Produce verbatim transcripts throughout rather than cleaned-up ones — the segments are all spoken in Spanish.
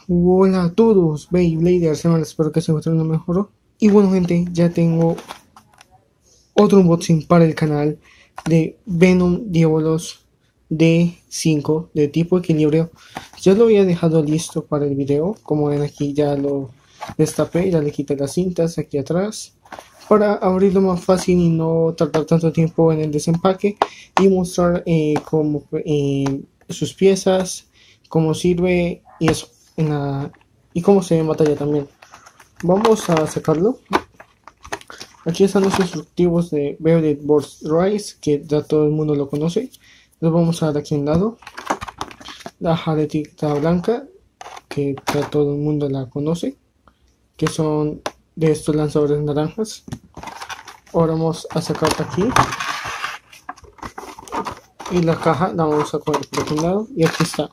Hola a todos, Beybladers, espero que se encuentren lo mejor. Y bueno gente, ya tengo otro unboxing para el canal de Venom Diabolos D cinco de tipo equilibrio. Ya lo había dejado listo para el video, como ven aquí ya lo destapé, ya le quité las cintas aquí atrás para abrirlo más fácil y no tardar tanto tiempo en el desempaque y mostrar eh, cómo, eh, sus piezas, cómo sirve y eso. En la, y cómo se ve en batalla también. Vamos a sacarlo. Aquí están los instructivos de Beyblade Burst Rise, que ya todo el mundo lo conoce. Los vamos a dar aquí a un lado. La jaretita blanca, que ya todo el mundo la conoce, que son de estos lanzadores naranjas. Ahora vamos a sacar aquí. Y la caja la vamos a coger por un lado. Y aquí está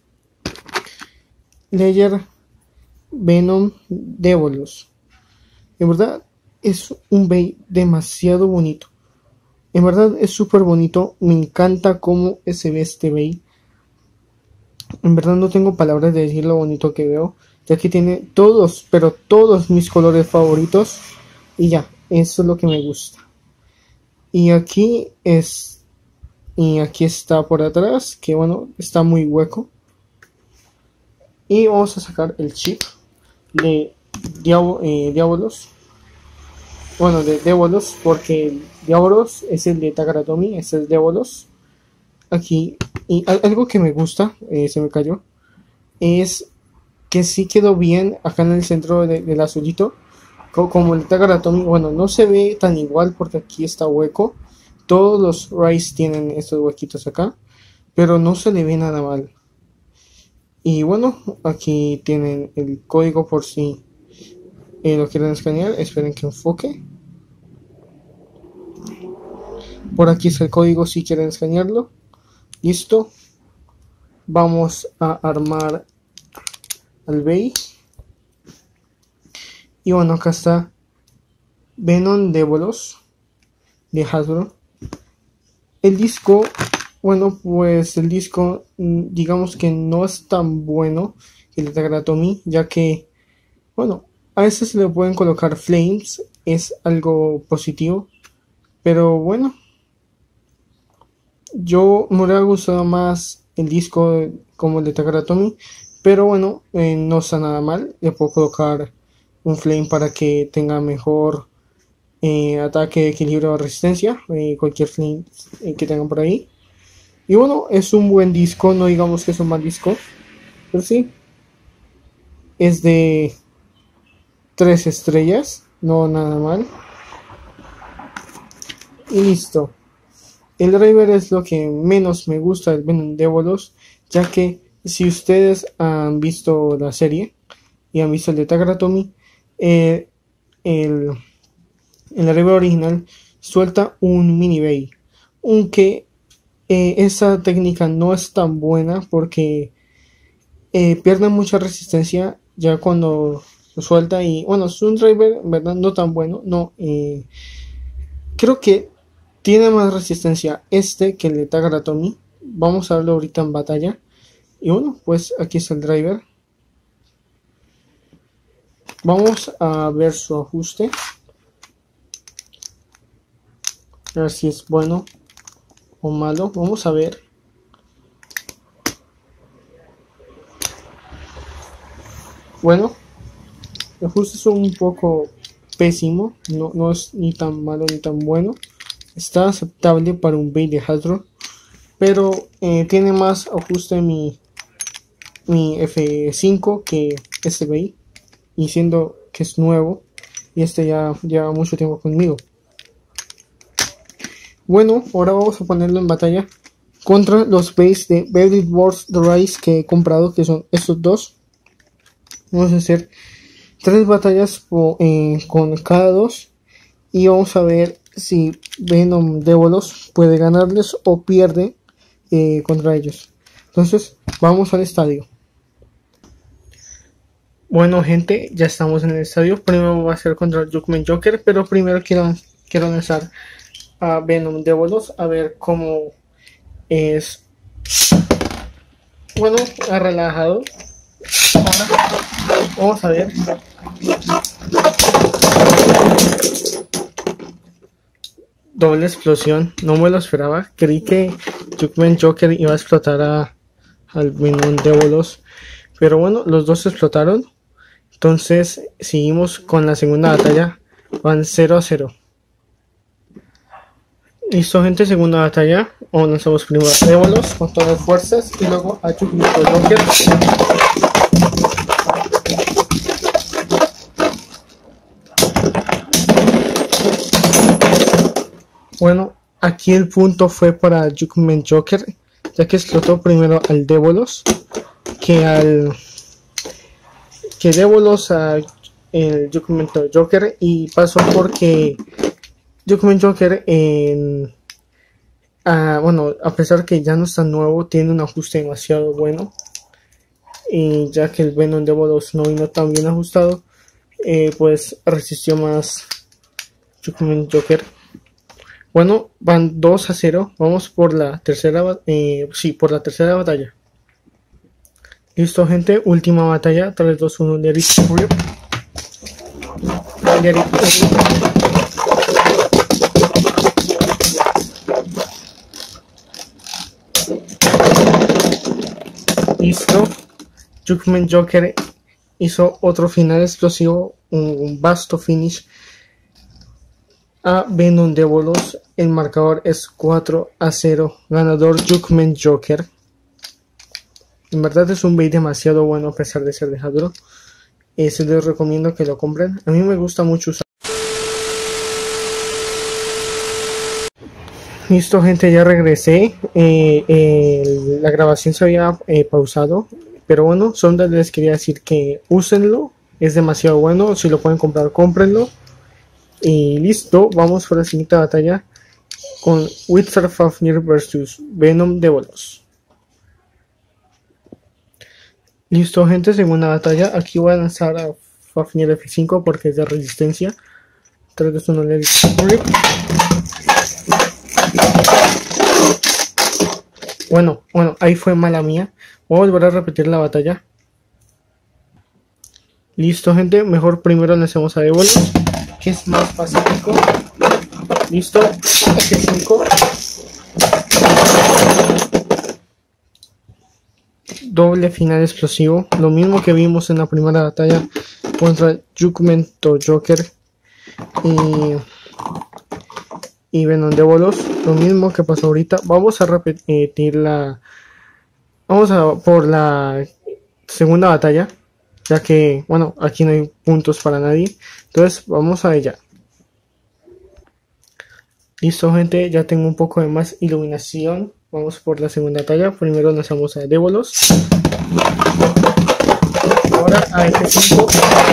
Layer Venom Diabolos. En verdad es un Bey demasiado bonito. En verdad es súper bonito. Me encanta cómo se ve este Bey. En verdad no tengo palabras de decir lo bonito que veo. Ya que tiene todos, pero todos mis colores favoritos. Y ya, eso es lo que me gusta. Y aquí es. Y aquí está por atrás. Que bueno, está muy hueco. Y vamos a sacar el chip de Diab eh, Diabolos. Bueno, de Diabolos, porque Diabolos es el de Tagaratomi, este es Diabolos. Aquí, y algo que me gusta, eh, se me cayó, es que sí quedó bien acá en el centro de, del azulito. Como, como el Tagaratomi, bueno, no se ve tan igual porque aquí está hueco. Todos los Rise tienen estos huequitos acá, pero no se le ve nada mal. Y bueno, aquí tienen el código por si eh, lo quieren escanear. Esperen que enfoque. Por aquí está el código si quieren escanearlo. Listo. Vamos a armar al Bey. Y bueno, acá está Venom Diabolos de Hasbro. El disco, bueno, pues el disco digamos que no es tan bueno que el de Tagaratomi, ya que, bueno, a veces se le pueden colocar flames, es algo positivo, pero bueno, yo me hubiera gustado más el disco como el de Tagaratomi, pero bueno, eh, no está nada mal. Le puedo colocar un flame para que tenga mejor eh, ataque, equilibrio o resistencia, eh, cualquier flame eh, que tengan por ahí. Y bueno, es un buen disco, no digamos que es un mal disco, pero sí, es de tres estrellas, no nada mal. Y listo. El driver es lo que menos me gusta del Venom Diabolos, ya que si ustedes han visto la serie y han visto el de Tagaratomi, eh, el, el driver original suelta un mini Bey, aunque eh, esa técnica no es tan buena porque eh, pierde mucha resistencia ya cuando lo suelta. Y bueno, es un driver en verdad no tan bueno, no eh, creo que tiene más resistencia este que el de Tagaratomi. Vamos a verlo ahorita en batalla. Y bueno, pues aquí está el driver. Vamos a ver su ajuste, a ver si es bueno o malo. Vamos a ver. Bueno, el ajuste es un poco pésimo. No, no es ni tan malo ni tan bueno. Está aceptable para un Bey de Hasbro, pero eh, tiene más ajuste mi, mi F cinco que este Bey, y siendo que es nuevo y este ya lleva mucho tiempo conmigo. Bueno, ahora vamos a ponerlo en batalla contra los Beys de Beyblade Burst Rise que he comprado, que son estos dos. Vamos a hacer tres batallas por, eh, con cada dos, y vamos a ver si Venom Diabolos puede ganarles o pierde eh, contra ellos. Entonces vamos al estadio. Bueno gente, ya estamos en el estadio. Primero va a ser contra el Jugman Joker, pero primero quiero, quiero lanzar a Venom Diabolos a ver cómo es. Bueno, ha relajado. Ahora vamos a ver. Doble explosión, no me lo esperaba. Creí que Jugment Joker iba a explotar a, al Venom de bolos, pero bueno, los dos explotaron. Entonces seguimos con la segunda batalla. Van cero a cero. Listo, gente, segunda batalla. Vamos, lanzamos primero a Débolos con todas las fuerzas y luego a Jugment Joker. Bueno, aquí el punto fue para Jugment Joker, ya que explotó primero al Débolos que al que Débolos a el Jugment Joker, y pasó porque Jugment Joker en uh, bueno, a pesar que ya no está nuevo, tiene un ajuste demasiado bueno, y ya que el Venom Débolos no vino tan bien ajustado, eh, pues resistió más Jugment Joker. Bueno, van dos a cero. Vamos por la tercera, eh, sí, por la tercera batalla. Listo, gente, última batalla. tres, dos, uno, Let It Rip. Let It Rip. Listo. Jugment Joker hizo otro final explosivo, un, un vasto finish a Venom Débolos. El marcador es cuatro a cero. Ganador Jugment Joker. En verdad es un bait demasiado bueno a pesar de ser dejaduro. Eh, se les recomiendo que lo compren. A mí me gusta mucho usar. Listo, gente, ya regresé. Eh, eh, la grabación se había eh, pausado. Pero bueno, solo les quería decir que úsenlo. Es demasiado bueno. Si lo pueden comprar, cómprenlo. Y listo, vamos por la siguiente batalla con Wizard Fafnir versus Venom Débolos. Listo, gente, segunda batalla. Aquí voy a lanzar a Fafnir F cinco porque es de resistencia. tres, dos, uno, Let It Rip. Bueno, bueno, ahí fue mala mía. Voy a volver a repetir la batalla. Listo, gente, mejor primero lancemos a Débolos, que es más pacífico. Listo, F cinco. Doble final explosivo, lo mismo que vimos en la primera batalla contra Jugment Joker y, y Venom Débolos, lo mismo que pasó ahorita. Vamos a repetir la vamos a por la segunda batalla, ya que bueno, aquí no hay puntos para nadie, entonces vamos a ella. Listo, gente, ya tengo un poco de más iluminación. Vamos por la segunda batalla. Primero lanzamos a Débolos. Ahora a F cinco.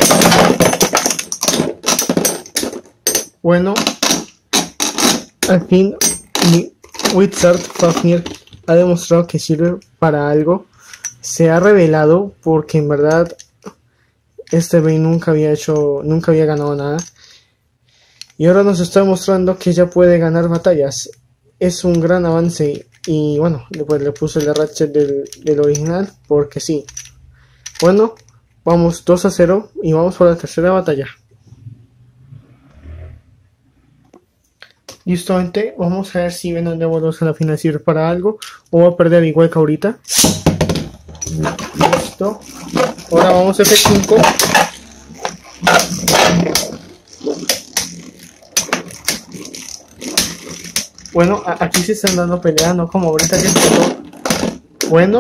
Bueno, al fin Wizard Fafnir ha demostrado que sirve para algo. Se ha revelado porque en verdad este Bane nunca había hecho, nunca había ganado nada. Y ahora nos está demostrando que ya puede ganar batallas. Es un gran avance. Y bueno, después le puse el ratchet del, del original porque sí. Bueno, vamos dos a cero y vamos por la tercera batalla. Listo, gente, vamos a ver si Venom Débolos a la final sirve para algo o va a perder igual que ahorita. Listo. Ahora vamos a F cinco. Bueno, aquí se están dando pelea, no como ahorita que explotó. Bueno,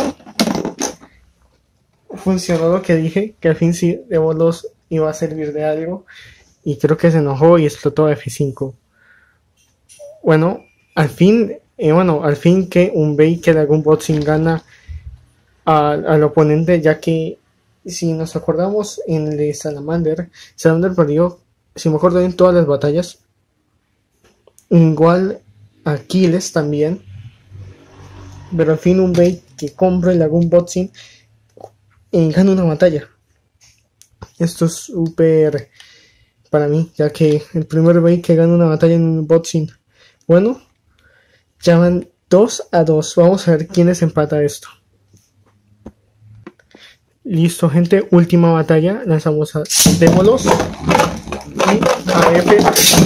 funcionó lo que dije, que al fin sí Débolos iba a servir de algo. Y creo que se enojó y explotó F cinco. Bueno, al fin, eh, bueno, al fin que un bait que Dragon Boxing gana a, al oponente, ya que si nos acordamos en el de Salamander, Salamander perdió, si me acuerdo bien, todas las batallas. Igual Aquiles también, pero al fin un bait que compra el Dragon Boxing y gana una batalla. Esto es súper para mí, ya que el primer bait que gana una batalla en un boxing. Bueno, ya van dos a dos. Vamos a ver quiénes empata esto. Listo, gente, última batalla. Lanzamos a Démolos y a F.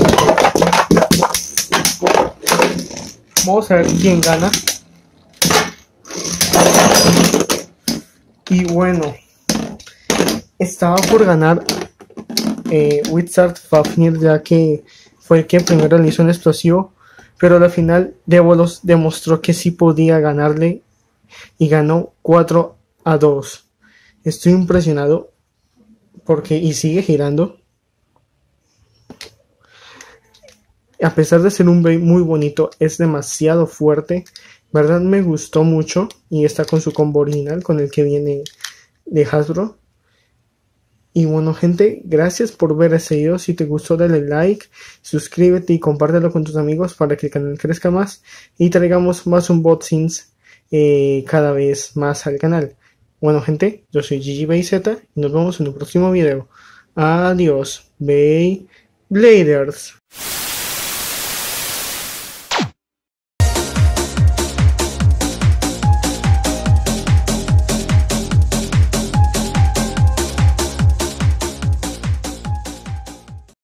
Vamos a ver quién gana. Y bueno, estaba por ganar eh, Wizard Fafnir, ya que fue el que primero le hizo un explosivo, pero al final Dévolos demostró que sí podía ganarle y ganó cuatro a dos. Estoy impresionado porque y sigue girando. A pesar de ser un Bey muy bonito, es demasiado fuerte. Verdad me gustó mucho y está con su combo original con el que viene de Hasbro. Y bueno, gente, gracias por ver este video. Si te gustó, dale like, suscríbete y compártelo con tus amigos para que el canal crezca más y traigamos más unboxings eh, cada vez más al canal. Bueno, gente, yo soy GGBayZ y nos vemos en un próximo video. Adiós, Beybladers.